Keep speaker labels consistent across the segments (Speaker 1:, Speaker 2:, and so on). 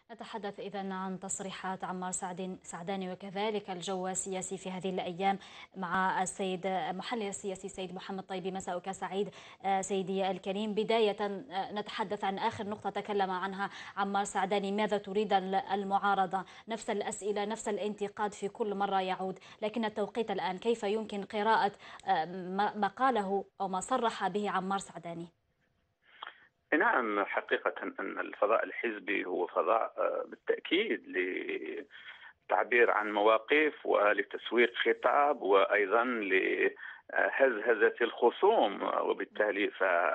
Speaker 1: نتحدث إذن عن تصريحات عمار سعداني وكذلك الجو السياسي في هذه الأيام مع السيد محلل السياسي السيد محمد طيبي. مساءك سعيد سيدي الكريم. بداية نتحدث عن آخر نقطة تكلم عنها عمار سعداني. ماذا تريد المعارضة؟ نفس الأسئلة، نفس الانتقاد في كل مرة يعود، لكن التوقيت الآن كيف يمكن قراءة ما قاله أو ما صرح به عمار سعداني؟
Speaker 2: نعم، حقيقة أن الفضاء الحزبي هو فضاء بالتأكيد للتعبير عن مواقف ولتسويق خطاب وأيضا لهزهزة الخصوم، وبالتالي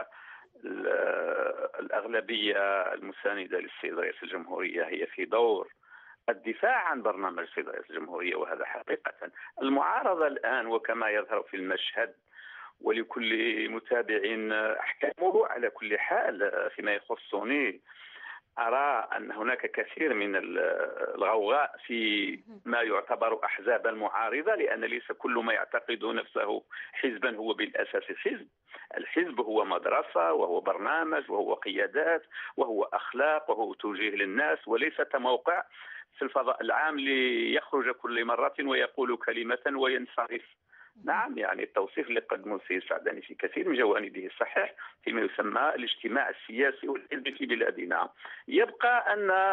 Speaker 2: فالأغلبية المساندة للسيد رئيس الجمهورية هي في دور الدفاع عن برنامج السيد رئيس الجمهورية، وهذا حقيقة. المعارضة الآن وكما يظهر في المشهد ولكل متابع أحكامه على كل حال، فيما يخصني أرى أن هناك كثير من الغوغاء في ما يعتبر أحزاب المعارضة، لأن ليس كل ما يعتقد نفسه حزبا هو بالأساس حزب. الحزب هو مدرسة وهو برنامج وهو قيادات وهو أخلاق وهو توجيه للناس، وليس موقع في الفضاء العام ليخرج كل مرة ويقول كلمة وينصرف. نعم، يعني التوصيف اللي قدمه السيد سعداني في كثير من جوانبه صحيح فيما يسمى الاجتماع السياسي والحزبي في بلادنا. يبقى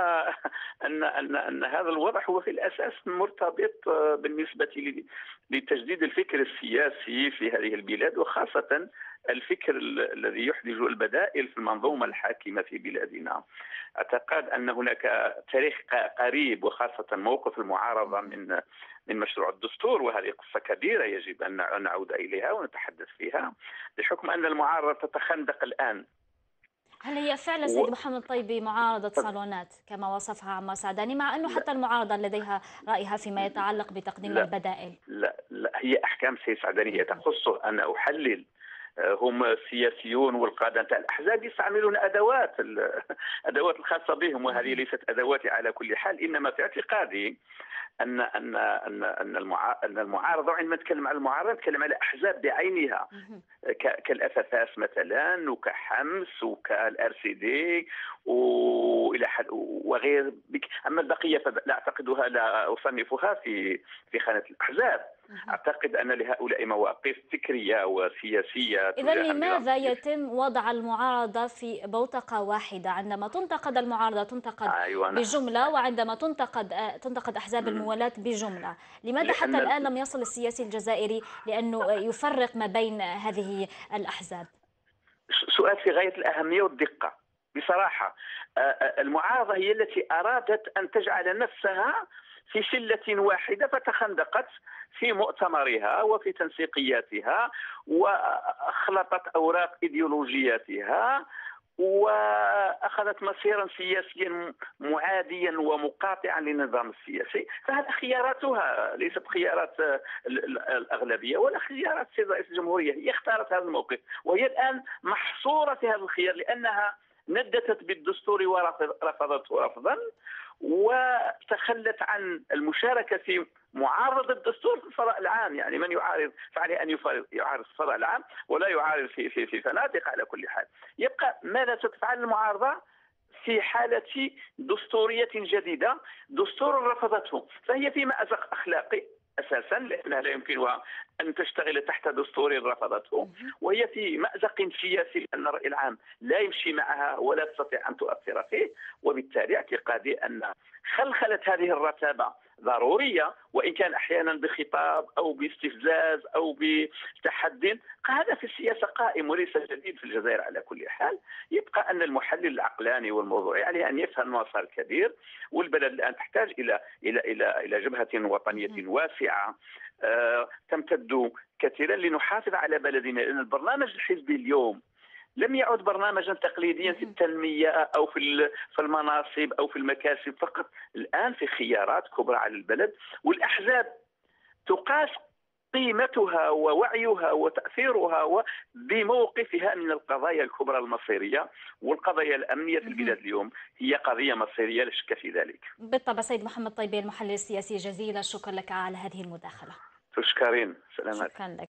Speaker 2: ان هذا الوضع هو في الاساس مرتبط بالنسبه لتجديد الفكر السياسي في هذه البلاد، وخاصه الفكر الذي يحدث البدائل في المنظومه الحاكمه في بلادنا. اعتقد ان هناك تاريخ قريب، وخاصه موقف المعارضه من مشروع الدستور، وهذه قصة كبيرة يجب أن نعود إليها ونتحدث فيها، بحكم أن المعارضة تتخندق الآن.
Speaker 1: هل هي فعلا سيد محمد طيبي معارضة صالونات كما وصفها عمار سعداني، مع أنه حتى المعارضة لديها رأيها فيما يتعلق بتقديم البدائل؟
Speaker 2: لا، هي أحكام السيد سعداني هي تخصه. أنا أحلل. هم السياسيون والقادة نتاع الأحزاب يستعملون أدوات الخاصة بهم، وهذه ليست أدواتي على كل حال، إنما في اعتقادي ان المعارضه، عندما نتكلم على المعارضه نتكلم على احزاب بعينها كالافافاس مثلا وكحمس وكالار سي دي والى حد وغير. اما البقيه فلا اعتقدها، لا اصنفها في خانه الاحزاب. اعتقد ان لهؤلاء مواقف فكريه وسياسيه.
Speaker 1: اذا لماذا يتم وضع المعارضه في بوتقه واحده؟ عندما تنتقد المعارضه تنتقد بجمله، وعندما تنتقد احزاب الموالاة بجمله. لماذا حتى الان لم يصل السياسي الجزائري لانه يفرق ما بين هذه الاحزاب؟
Speaker 2: سؤال في غايه الاهميه والدقه بصراحه. المعارضه هي التي ارادت ان تجعل نفسها في شلة واحدة، فتخندقت في مؤتمرها وفي تنسيقياتها وأخلطت أوراق إيديولوجياتها وأخذت مسيرا سياسيا معاديا ومقاطعا للنظام السياسي. فهذه خياراتها، ليست خيارات الأغلبية ولا خيارات السيد رئيس الجمهورية. هي اختارت هذا الموقف، وهي الآن محصورة في هذا الخيار لأنها نددت بالدستور ورفضته رفضا، وتخلت عن المشاركة في معارضة الدستور في الفضاء العام. يعني من يعارض فعليه أن يعارض في الفضاء العام ولا يعارض في فنادق على كل حال. يبقى ماذا ستفعل المعارضة في حالة دستورية جديدة؟ دستور رفضته، فهي في مأزق أخلاقي أساسا، لأنها لا يمكنها أن تشتغل تحت دستور رفضته، وهي في مأزق سياسي لأن الرأي العام لا يمشي معها ولا تستطيع أن تؤثر فيه. وبالتالي اعتقادي أن خلخلة هذه الرتابة ضرورية، وإن كان أحيانا بخطاب أو باستفزاز أو بتحدي. هذا في السياسة قائم وليس جديد في الجزائر على كل حال. يبقى أن المحلل العقلاني والموضوعي عليه أن يفهم مسار كبير، والبلد الآن تحتاج إلى جبهة وطنية واسعة تمتد كثيرا لنحافظ على بلدنا، لأن البرنامج الحزبي اليوم لم يعد برنامجا تقليديا في التنمية أو في المناصب أو في المكاسب فقط. الآن في خيارات كبرى على البلد، والأحزاب تقاس قيمتها ووعيها وتأثيرها بموقفها من القضايا الكبرى المصيرية، والقضايا الأمنية في البلاد اليوم هي قضية مصيرية لا شك في ذلك.
Speaker 1: بالطبع. سيد محمد طيبي المحلل السياسي، جزيل الشكر لك على هذه المداخلة.
Speaker 2: تشكرين. سلامات.
Speaker 1: شكرا لك.